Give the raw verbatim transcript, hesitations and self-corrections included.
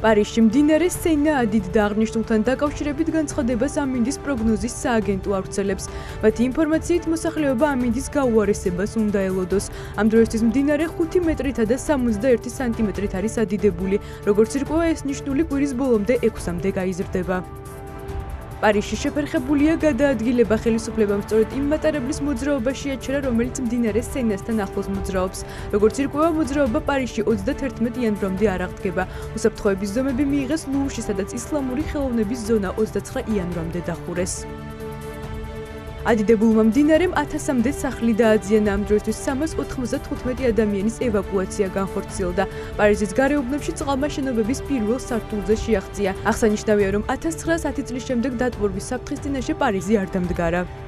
პარიზში მდინარე სენა ადიდ და აღნიშნულთან დაკავშირებით განცხადებას ამინდის პროგნოზის სააგენტო ავრცელებს. მათი ინფორმაციით მოსახლეობა ამინდის გაუარესებას უნდა ელოდოს. ამ დროისთვის მდინარე ხუთი მეტრითა და სამოცდაერთი სანტიმეტრით არის ადიდებული. როგორც ირკვევა, ეს ნიშნული კვირის ბოლომდე ექვსამდე გაიზრდება. პარიზში შეფერხებულია გადაადგილება ხელისუფლებამ სწორედ იმ მატარებლის მოძრაობაში აჩერა, რომელიც მდინარე სენასთან ახლოს მოძრაობს. როგორც ირკვევა, მოძრაობა პარიზში ოცდათერთმეტ იანვრამდე არ აღდგება. უსაფრთხოების ზომები მიიღეს ლუვრში, სადაც ისლამური ხელოვნების ზონა ოცდაცხრა იანვრამდე დახურეს. ადიდებულმა მდინარემ ათასამდე სახლი დააზიანა. ამ დროისთვის სამას ოთხმოცდათხუთმეტი ადამიანის ევაკუაცია განხორციელდა. პარიზის გარეუბნებში წყალმა შენობების პირველ სართულზე შეაღწია. აღსანიშნავია, რომ ათას ცხრაას ათი წლის შემდეგ დატბორვის საფრთხის წინაშე პარიზი არ დამდგარა.